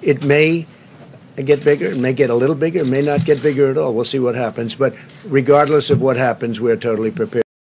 It may get bigger, it may get a little bigger, it may not get bigger at all. We'll see what happens. But regardless of what happens, we're totally prepared.